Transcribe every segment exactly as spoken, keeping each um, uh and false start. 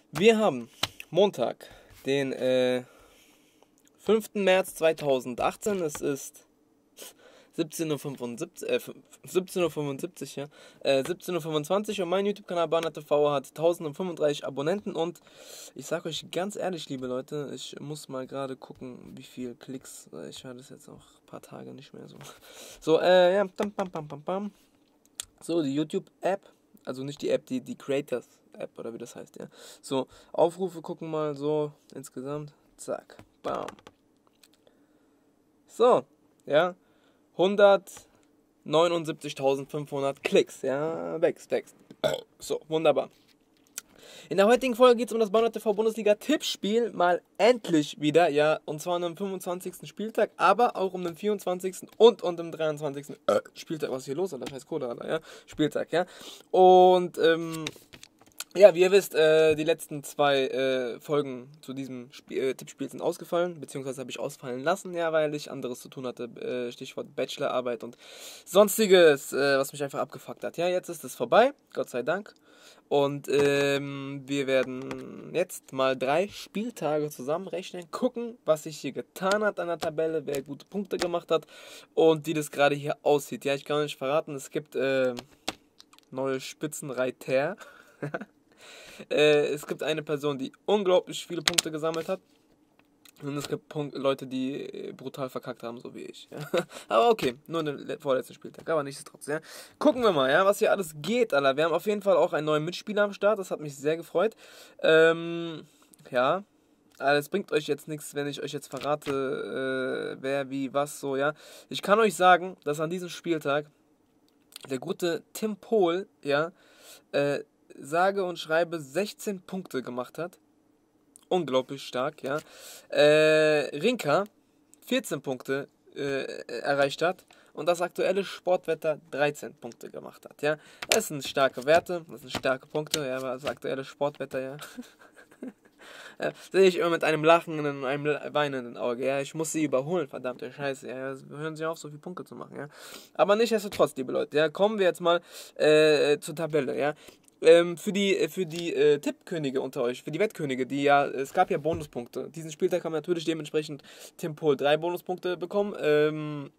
Wir haben Montag, den äh, fünften März zweitausendachtzehn. Es ist siebzehn Uhr fünfundsiebzig, äh, siebzehn Uhr fünfundsiebzig, ja. Äh, siebzehn Uhr fünfundzwanzig und mein YouTube-Kanal Bana T V hat tausendfünfunddreißig Abonnenten und ich sag euch ganz ehrlich, liebe Leute, ich muss mal gerade gucken, wie viel Klicks. Ich höre das jetzt auch ein paar Tage nicht mehr so. So, äh, ja, bam, bam, bam, bam, bam. So, die YouTube-App, also nicht die App, die, die Creators-App oder wie das heißt, ja. So, Aufrufe gucken mal so insgesamt. Zack, bam. So, ja. hundertneunundsiebzigtausendfünfhundert Klicks, ja. Wächst, wächst. So, wunderbar. In der heutigen Folge geht es um das Bana T V Bundesliga-Tippspiel, mal endlich wieder, ja, und zwar am fünfundzwanzigsten Spieltag, aber auch um den vierundzwanzigsten und um den dreiundzwanzigsten Äh, Spieltag, was ist hier los, Alter, scheiß Kohle, Alter, ja, Spieltag, ja, und, ähm, ja, wie ihr wisst, äh, die letzten zwei äh, Folgen zu diesem Spiel, äh, Tippspiel sind ausgefallen, beziehungsweise habe ich ausfallen lassen, ja, weil ich anderes zu tun hatte, äh, Stichwort Bachelorarbeit und sonstiges, äh, was mich einfach abgefuckt hat. Ja, jetzt ist es vorbei, Gott sei Dank. Und ähm, wir werden jetzt mal drei Spieltage zusammenrechnen, gucken, was sich hier getan hat an der Tabelle, wer gute Punkte gemacht hat und wie das gerade hier aussieht. Ja, ich kann euch nicht verraten, es gibt äh, neue Spitzenreiter. Äh, es gibt eine Person, die unglaublich viele Punkte gesammelt hat. Und es gibt Punkt Leute, die brutal verkackt haben, so wie ich. Ja. Aber okay, nur den vorletzten Spieltag. Aber nichtsdestotrotz, ja. Gucken wir mal, ja, was hier alles geht, Alter. Wir haben auf jeden Fall auch einen neuen Mitspieler am Start. Das hat mich sehr gefreut. Ähm, ja. Also es bringt euch jetzt nichts, wenn ich euch jetzt verrate, äh, wer, wie, was, so, ja. Ich kann euch sagen, dass an diesem Spieltag der gute Tim Pohl, ja, äh, sage und schreibe sechzehn Punkte gemacht hat. Unglaublich stark, ja. Äh, Rinka vierzehn Punkte äh, erreicht hat und das aktuelle Sportwetter dreizehn Punkte gemacht hat, ja. Das sind starke Werte, das sind starke Punkte, ja, aber das aktuelle Sportwetter, ja. Ja, sehe ich immer mit einem lachenden und einem weinenden Auge, ja. Ich muss sie überholen, verdammte Scheiße, ja. Hören Sie auf, so viele Punkte zu machen, ja. Aber nichtsdestotrotz, liebe Leute, ja. Kommen wir jetzt mal äh, zur Tabelle, ja. Ähm, für die, für die äh, Tippkönige unter euch, für die Wettkönige, die ja, es gab ja Bonuspunkte. Diesen Spieltag haben natürlich dementsprechend Tim Pohl drei Bonuspunkte bekommen. Ähm,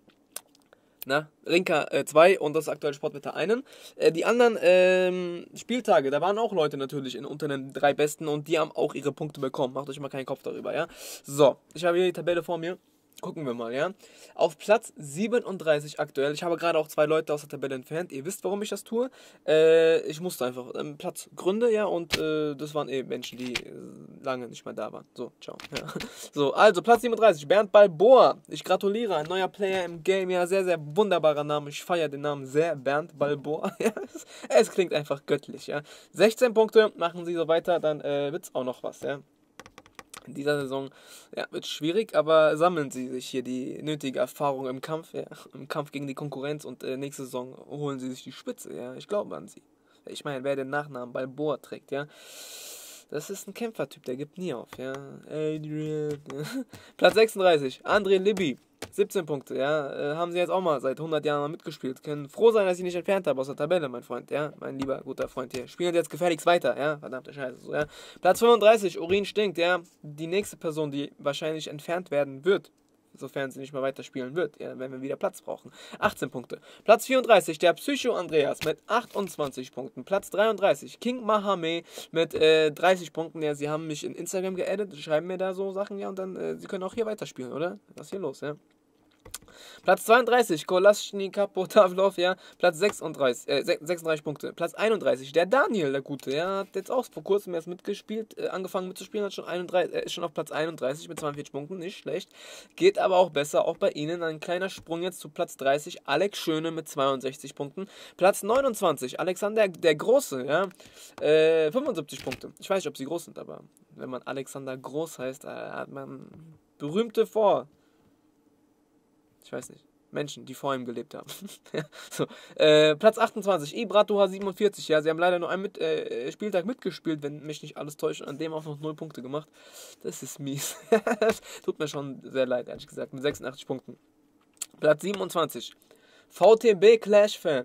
na, Rinka zwei und das aktuelle Sportwetter einen. Äh, die anderen ähm, Spieltage, da waren auch Leute natürlich in, unter den drei Besten und die haben auch ihre Punkte bekommen. Macht euch mal keinen Kopf darüber, ja. So, ich habe hier die Tabelle vor mir. Gucken wir mal, ja. Auf Platz siebenunddreißig aktuell. Ich habe gerade auch zwei Leute aus der Tabelle entfernt. Ihr wisst, warum ich das tue. Äh, ich musste einfach. Ähm, Platzgründe, ja. Und äh, das waren eben Menschen, die äh, lange nicht mehr da waren. So, ciao. Ja. So, also Platz siebenunddreißig. Bernd Balboa. Ich gratuliere. Ein neuer Player im Game. Ja, sehr, sehr wunderbarer Name. Ich feiere den Namen sehr. Bernd Balboa. Ja, es, es klingt einfach göttlich, ja. sechzehn Punkte. Machen Sie so weiter. Dann äh, wird es auch noch was, ja. In dieser Saison ja, wird schwierig, aber sammeln sie sich hier die nötige Erfahrung im Kampf, ja, im Kampf gegen die Konkurrenz und äh, nächste Saison holen sie sich die Spitze, ja, ich glaube an sie. Ich meine, wer den Nachnamen Balboa trägt, ja, das ist ein Kämpfertyp, der gibt nie auf, ja. Adrian. Platz sechsunddreißig, André Libby. siebzehn Punkte, ja, äh, haben sie jetzt auch mal seit hundert Jahren mal mitgespielt. Können froh sein, dass ich nicht entfernt habe aus der Tabelle, mein Freund, ja, mein lieber, guter Freund hier. Spielen jetzt gefälligst weiter, ja, verdammte Scheiße, so, ja. Platz fünfunddreißig, Urin stinkt, ja, die nächste Person, die wahrscheinlich entfernt werden wird, sofern sie nicht mehr weiterspielen wird, ja, wenn wir wieder Platz brauchen. achtzehn Punkte. Platz vierunddreißig, der Psycho Andreas mit achtundzwanzig Punkten. Platz dreiunddreißig, King Mahame mit äh, dreißig Punkten. Ja, sie haben mich in Instagram geaddet, schreiben mir da so Sachen, ja, und dann, äh, sie können auch hier weiterspielen, oder? Was ist hier los, ja? Platz zweiunddreißig, Kolaschnika Potavlov, ja, Platz sechsunddreißig, äh, sechsunddreißig Punkte. Platz einunddreißig, der Daniel, der Gute, ja, hat jetzt auch vor kurzem erst mitgespielt, äh, angefangen mitzuspielen, hat schon einunddreißig, äh, ist schon auf Platz einunddreißig mit zweiundvierzig Punkten, nicht schlecht. Geht aber auch besser, auch bei Ihnen, ein kleiner Sprung jetzt zu Platz dreißig, Alex Schöne mit zweiundsechzig Punkten. Platz neunundzwanzig, Alexander der Große, ja, äh, fünfundsiebzig Punkte. Ich weiß nicht, ob sie groß sind, aber wenn man Alexander Groß heißt, äh, hat man berühmte vor... Ich weiß nicht. Menschen, die vor ihm gelebt haben. So. äh, Platz achtundzwanzig, Ibratuha siebenundvierzig. Ja, sie haben leider nur einen mit, äh, Spieltag mitgespielt, wenn mich nicht alles täuscht. Und an dem auch noch null Punkte gemacht. Das ist mies. Tut mir schon sehr leid, ehrlich gesagt. Mit sechsundachtzig Punkten. Platz siebenundzwanzig, V T B Clash Fan.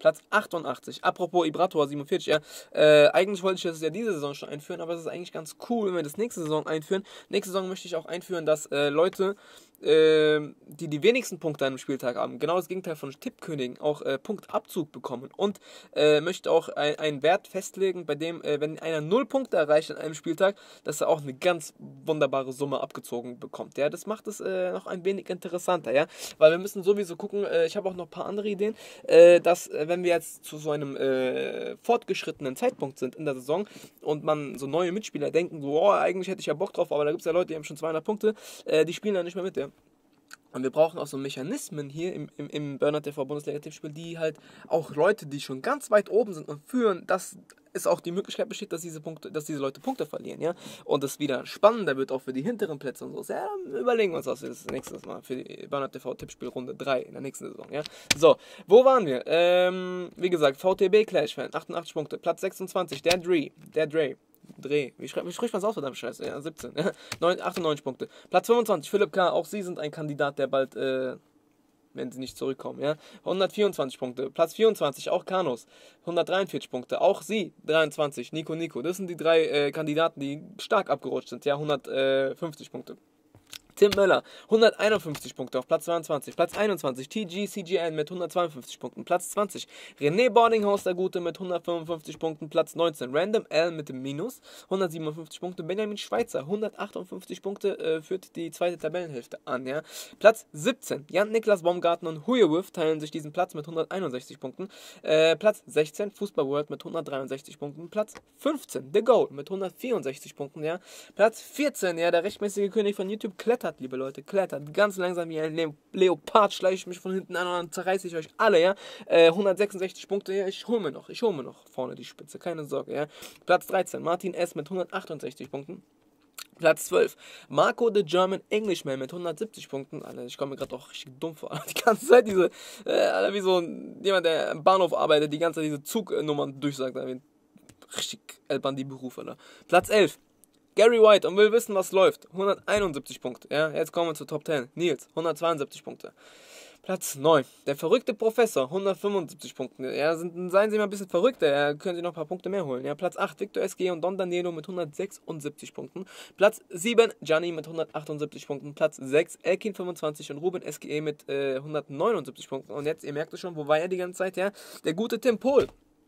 Platz achtundachtzig. Apropos Ibrator siebenundvierzig, ja. Äh, eigentlich wollte ich das ja diese Saison schon einführen, aber es ist eigentlich ganz cool, wenn wir das nächste Saison einführen. Nächste Saison möchte ich auch einführen, dass äh, Leute, äh, die die wenigsten Punkte an einem Spieltag haben, genau das Gegenteil von Tippkönigen, auch äh, Punktabzug bekommen. Und äh, möchte auch ein, einen Wert festlegen, bei dem, äh, wenn einer null Punkte erreicht an einem Spieltag, dass er auch eine ganz wunderbare Summe abgezogen bekommt. Ja, das macht es äh, noch ein wenig interessanter, ja. Weil wir müssen sowieso gucken, äh, ich habe auch noch ein paar andere Ideen, äh, dass äh, wenn wir jetzt zu so einem äh, fortgeschrittenen Zeitpunkt sind in der Saison und man so neue Mitspieler denken, so, oh, eigentlich hätte ich ja Bock drauf, aber da gibt es ja Leute, die haben schon zweihundert Punkte, äh, die spielen dann nicht mehr mit, ja. Und wir brauchen auch so Mechanismen hier im, im, im Burnout T V Bundesliga-Tippspiel, die halt auch Leute, die schon ganz weit oben sind und führen, dass es auch die Möglichkeit besteht, dass diese Punkte, dass diese Leute Punkte verlieren, ja. Und es wieder spannender wird, auch für die hinteren Plätze und so. Ja, dann überlegen wir uns was das nächste Mal für die Burnout T V Tippspiel Runde drei in der nächsten Saison, ja. So, wo waren wir? Ähm, wie gesagt, V T B Clash Fan, achtundachtzig Punkte, Platz sechsundzwanzig, der Dre, der Dre. Dreh. Wie, schreib, wie spricht man es aus, verdammt scheiße? Ja, siebzehn. achtundneunzig Punkte. Platz fünfundzwanzig, Philipp K. Auch Sie sind ein Kandidat, der bald, äh, wenn Sie nicht zurückkommen, ja. hundertvierundzwanzig Punkte. Platz vierundzwanzig, auch Kanos. hundertdreiundvierzig Punkte. Auch Sie, dreiundzwanzig. Nico Nico. Das sind die drei äh, Kandidaten, die stark abgerutscht sind, ja. hundertfünfzig Punkte. Tim Möller, hunderteinundfünfzig Punkte auf Platz zweiundzwanzig. Platz einundzwanzig, T G C G N mit hundertzweiundfünfzig Punkten. Platz zwanzig, René Boardinghaus der Gute mit hundertfünfundfünfzig Punkten. Platz neunzehn, Random L mit dem Minus, hundertsiebenundfünfzig Punkte. Benjamin Schweitzer, hundertachtundfünfzig Punkte, äh, führt die zweite Tabellenhälfte an. Ja. Platz siebzehn, Jan-Niklas Baumgarten und Huyewith teilen sich diesen Platz mit hunderteinundsechzig Punkten. Äh, Platz sechzehn, Fußball World mit hundertdreiundsechzig Punkten. Platz fünfzehn, The Goal mit hundertvierundsechzig Punkten. Ja. Platz vierzehn, ja, der rechtmäßige König von YouTube klettert, liebe Leute, klettert ganz langsam wie ein Le Leopard, schleiche ich mich von hinten an und dann zerreiße ich euch alle, ja. Äh, hundertsechsundsechzig Punkte, ja, ich hole mir noch, ich hole mir noch vorne die Spitze, keine Sorge, ja. Platz dreizehn, Martin S. mit hundertachtundsechzig Punkten. Platz zwölf, Marco the German Englishman mit hundertsiebzig Punkten. Alter, ich komme mir gerade auch richtig dumm vor. Die ganze Zeit diese, äh, Alter, wie so jemand, der am Bahnhof arbeitet, die ganze Zeit diese Zugnummern durchsagt. Alter, richtig Elbandi-Beruf, Alter. Platz elf, Gary White und will wissen, was läuft. hunderteinundsiebzig Punkte. Ja, jetzt kommen wir zur Top zehn. Nils, hundertzweiundsiebzig Punkte. Platz neun. Der verrückte Professor, hundertfünfundsiebzig Punkte. Ja, sind, seien Sie mal ein bisschen verrückter, ja, können Sie noch ein paar Punkte mehr holen. Ja, Platz acht, Victor S G und Don Danilo mit hundertsechsundsiebzig Punkten. Platz sieben, Gianni mit hundertachtundsiebzig Punkten. Platz sechs, Elkin fünfundzwanzig und Ruben S G E mit äh, hundertneunundsiebzig Punkten. Und jetzt, ihr merkt es schon, wo war er die ganze Zeit, ja? Der gute Tim Pohl.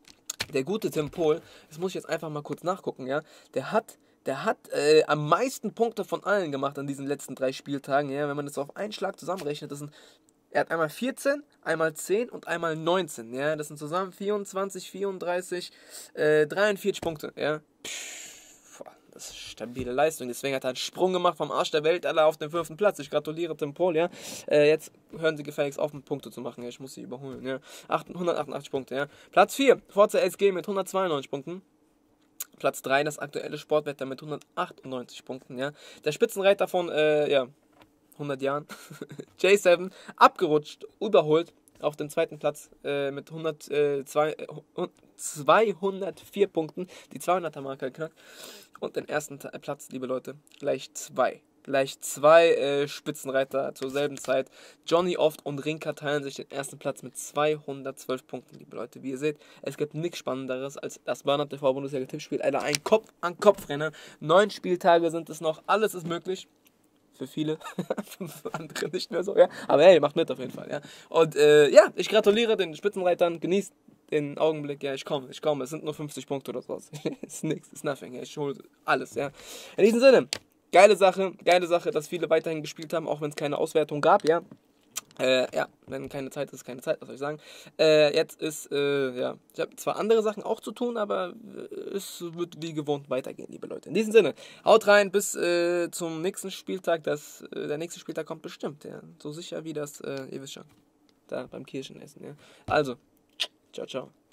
Der gute Tim Pohl, das muss ich jetzt einfach mal kurz nachgucken, ja? Der hat Der hat äh, am meisten Punkte von allen gemacht an diesen letzten drei Spieltagen. Ja, wenn man das auf einen Schlag zusammenrechnet, das sind, er hat einmal vierzehn, einmal zehn und einmal neunzehn. Ja, das sind zusammen vierundzwanzig, vierunddreißig, äh, dreiundvierzig Punkte. Ja, Pff, das ist stabile Leistung. Deswegen hat er einen Sprung gemacht vom Arsch der Welt aller auf den fünften Platz. Ich gratuliere Tim Pohl. Ja, äh, jetzt hören Sie gefälligst auf, mit Punkte zu machen. Ja, ich muss Sie überholen. Ja, hundertachtundachtzig Punkte. Ja, Platz vier, Forza S G mit hundertzweiundneunzig Punkten. Platz drei, das aktuelle Sportwetter mit hundertachtundneunzig Punkten, ja. Der Spitzenreiter von, äh, ja, hundert Jahren, J sieben, abgerutscht, überholt auf den zweiten Platz äh, mit zweihundertvier Punkten, die zweihunderter-Marke geknackt. Und den ersten Platz, liebe Leute, gleich zwei. Gleich zwei äh, Spitzenreiter zur selben Zeit. Johnny Oft und Rinka teilen sich den ersten Platz mit zweihundertzwölf Punkten, liebe Leute. Wie ihr seht, es gibt nichts Spannenderes als das Burnout T V Bundesliga-Tippspiel. Alter, ein Kopf-an-Kopf-Rennen. Neun Spieltage sind es noch. Alles ist möglich. Für viele. Für andere nicht mehr so, ja. Aber hey, macht mit auf jeden Fall, ja. Und äh, ja, ich gratuliere den Spitzenreitern. Genießt den Augenblick. Ja, ich komme, ich komme. Es sind nur fünfzig Punkte oder sowas. Ist nix, ist nothing. Ja. Ich hole alles, ja. In diesem Sinne. Geile Sache, geile Sache, dass viele weiterhin gespielt haben, auch wenn es keine Auswertung gab, ja. Äh, ja, wenn keine Zeit ist, keine Zeit, was soll ich sagen. Äh, jetzt ist, äh, ja, ich habe zwar andere Sachen auch zu tun, aber es wird wie gewohnt weitergehen, liebe Leute. In diesem Sinne, haut rein bis äh, zum nächsten Spieltag. Das, äh, der nächste Spieltag kommt bestimmt, ja. So sicher wie das, äh, ihr wisst schon, da beim Kirschenessen, ja. Also, ciao, ciao.